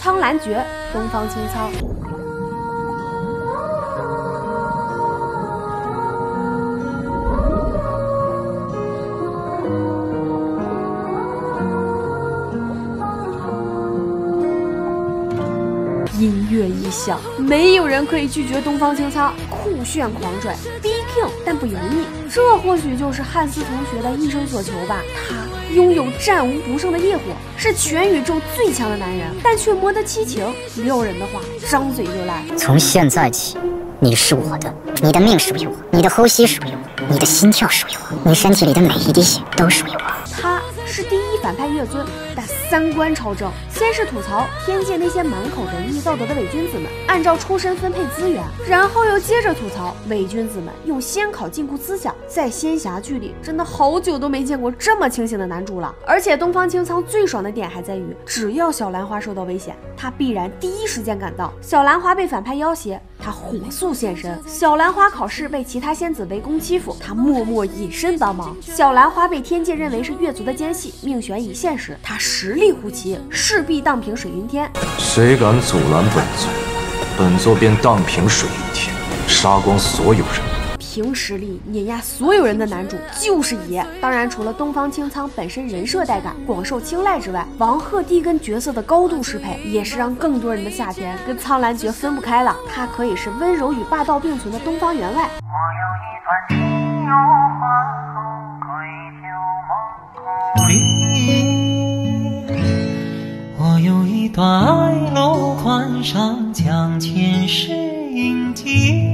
苍兰诀、东方青苍。音乐一响，没有人可以拒绝东方青苍，酷炫狂拽，逼 King 但不油腻。这或许就是汉斯同学的一生所求吧。他拥有战无不胜的业火，是全宇宙最强的男人，但却磨得七情。撩人的话，张嘴就来。 从现在起，你是我的，你的命属于我，你的呼吸属于我，你的心跳属于我，你身体里的每一滴血都属于我。 他是第一反派月尊，但三观超正。先是吐槽天界那些满口仁义道德的伪君子们按照出身分配资源，然后又接着吐槽伪君子们用仙考禁锢思想。在仙侠剧里，真的好久都没见过这么清醒的男主了。而且东方青苍最爽的点还在于，只要小兰花受到危险，他必然第一时间赶到。小兰花被反派要挟，他火速现身；小兰花考试被其他仙子围攻欺负，他默默隐身帮忙；小兰花被天界认为是月族的奸细，命悬一线时，他实力护旗，势必荡平水云天。 谁敢阻拦本座，本座便荡平水云天，杀光所有人。 凭实力碾压所有人的男主就是爷。当然，除了东方青苍本身人设带感、广受青睐之外，王鹤棣跟角色的高度适配，也是让更多人的夏天跟苍兰诀分不开了。他可以是温柔与霸道并存的东方员外。 我有一段情有花后，归旧梦空。我有一段爱路宽上将前世印记。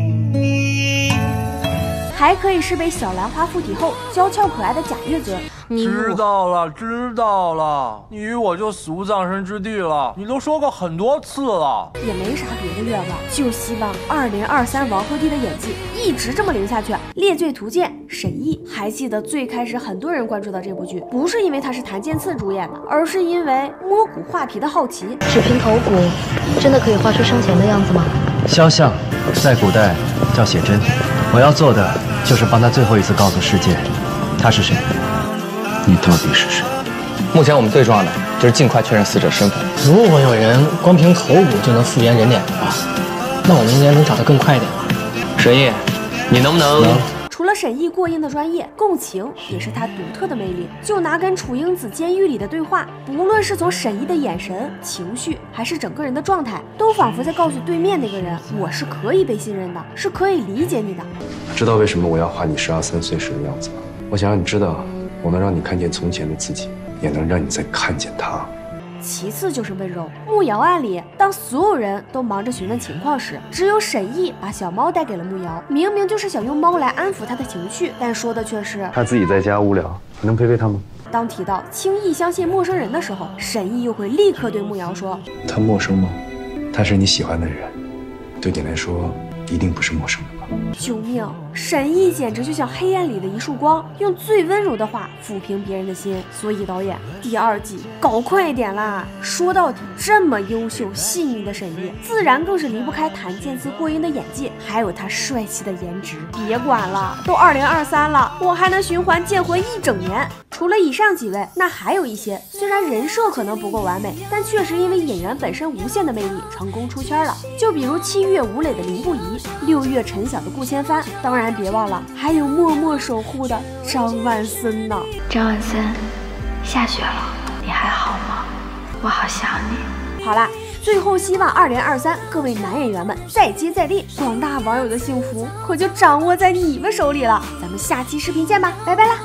还可以是被小兰花附体后娇俏可爱的假月尊。 知道了，你与我就死无葬身之地了，你都说过很多次了。 也没啥别的愿望，就希望2023王鹤棣的演技一直这么灵下去。猎罪图鉴沈翊，还记得最开始很多人关注到这部剧，不是因为他是谭健次主演的，而是因为摸骨画皮的好奇。 只凭头骨，真的可以画出生前的样子吗？ 肖像在古代叫写真，我要做的就是帮他最后一次告诉世界，他是谁。 你到底是谁？ 目前我们最重要的就是尽快确认死者身份。 如果有人光凭头骨就能复原人脸的话，那我们应该能找得更快一点吧。 沈翊，你能不能？ 除了沈翊过硬的专业，共情也是他独特的魅力。就拿跟楚英子监狱里的对话，不论是从沈翊的眼神、情绪，还是整个人的状态，都仿佛在告诉对面那个人，我是可以被信任的，是可以理解你的。 知道为什么我要画你12、13岁时的样子吗？我想让你知道，我能让你看见从前的自己，也能让你再看见他。 其次就是温柔。木瑶案里，当所有人都忙着询问情况时，只有沈翊把小猫带给了木瑶。明明就是想用猫来安抚他的情绪，但说的却是他自己在家无聊，你能陪陪他吗？ 当提到轻易相信陌生人的时候，沈翊又会立刻对木瑶说：“ 他陌生吗？他是你喜欢的人，对你来说一定不是陌生的吧？” 救命！沈翊简直就像黑暗里的一束光，用最温柔的话抚平别人的心。所以导演，第2季搞快一点啦！说到底，这么优秀细腻的沈翊，自然更是离不开谭健次过硬的演技，还有他帅气的颜值。别管了，都2023了，我还能循环剑魂1整年。除了以上几位，那还有一些虽然人设可能不够完美，但确实因为演员本身无限的魅力成功出圈了。就比如7月吴磊的林不疑，6月陈晓的顾千帆，当然别忘了还有默默守护的张万森呢。 张万森，下雪了，你还好吗？我好想你。 好啦，最后希望2023各位男演员们再接再厉，广大网友的幸福可就掌握在你们手里了。咱们下期视频见吧，拜拜啦！